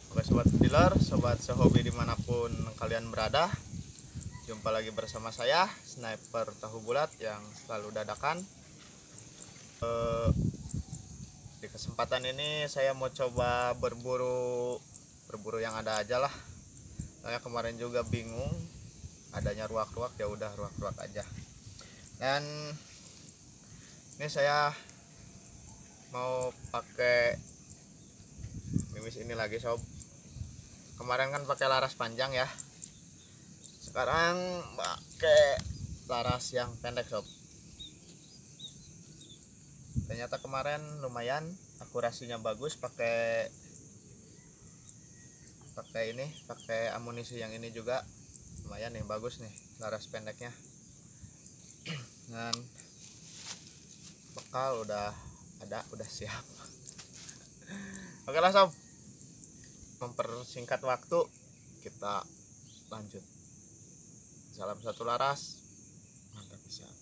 Oke sobat dealer, sobat sehobi dimanapun kalian berada, jumpa lagi bersama saya Sniper Tahu Bulat yang selalu dadakan. Di kesempatan ini saya mau coba berburu yang ada aja lah. Saya kemarin juga bingung adanya ruak-ruak, ya udah ruak-ruak aja. Dan ini saya mau pakai mimis ini lagi sob. Kemarin kan pakai laras panjang ya, sekarang pakai laras yang pendek sob. Ternyata kemarin lumayan akurasinya bagus, pakai pakai amunisi yang ini juga lumayan nih, bagus nih laras pendeknya. Dan bekal udah ada, udah siap. Oke lah sob, mempersingkat waktu kita lanjut. Salam satu laras, mantap bisa.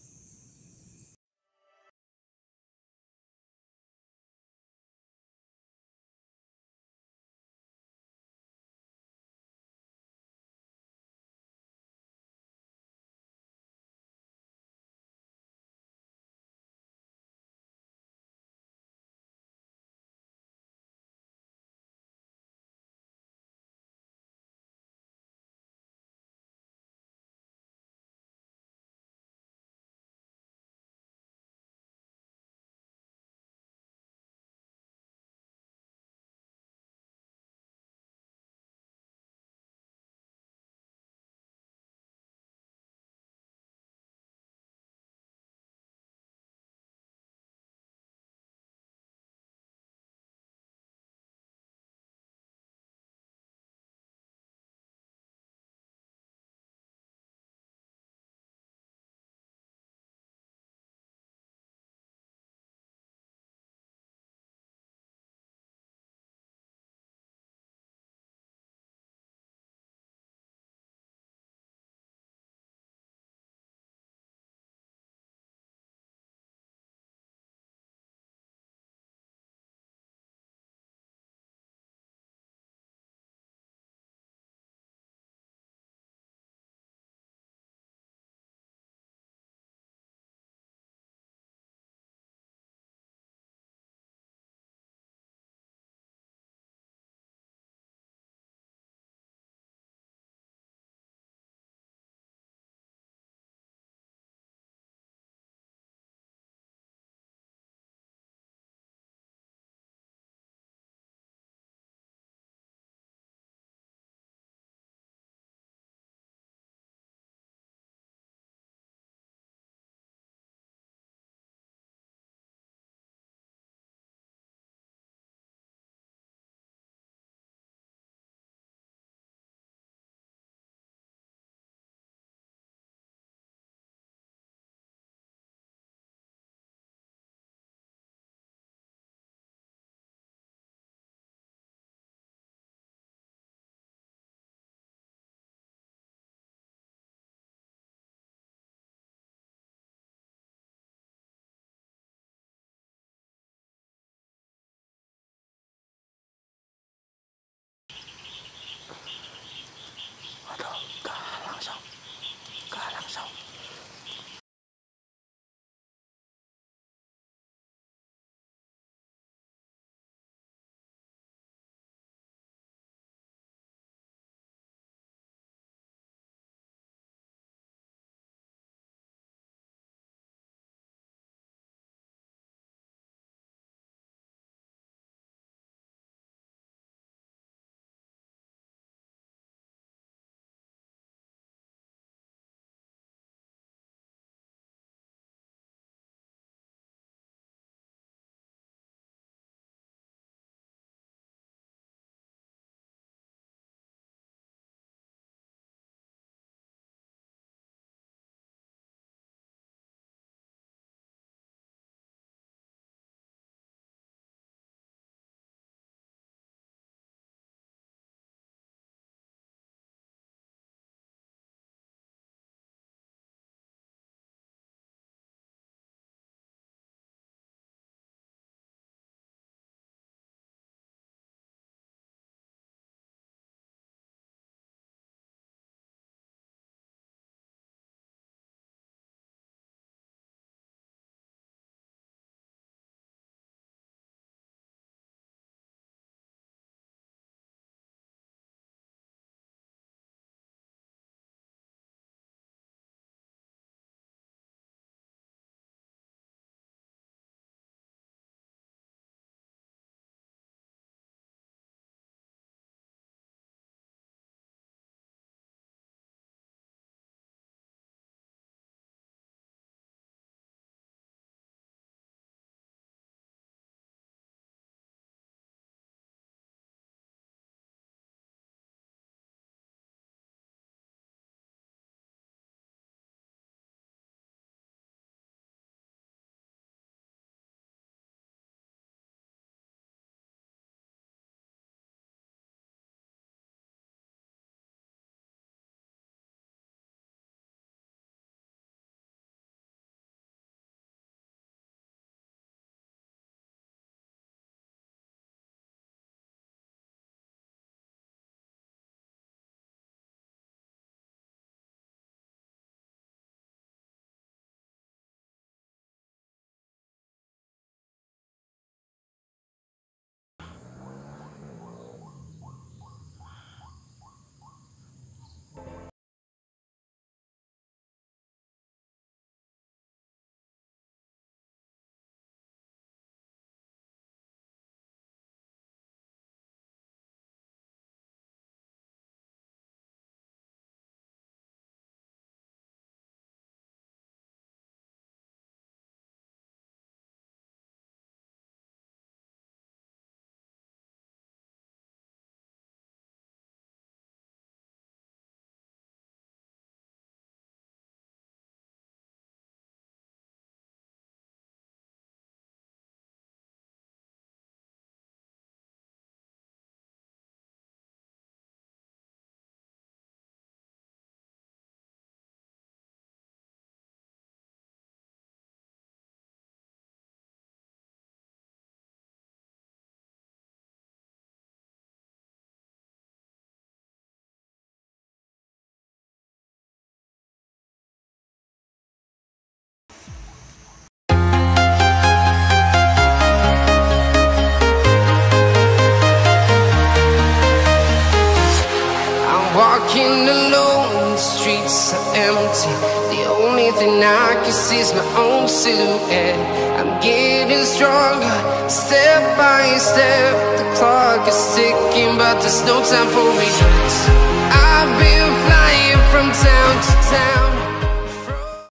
and I can see my own silhouette. I'm getting stronger, step by step. The clock is ticking, but there's no time for regrets. I've been flying from town to town.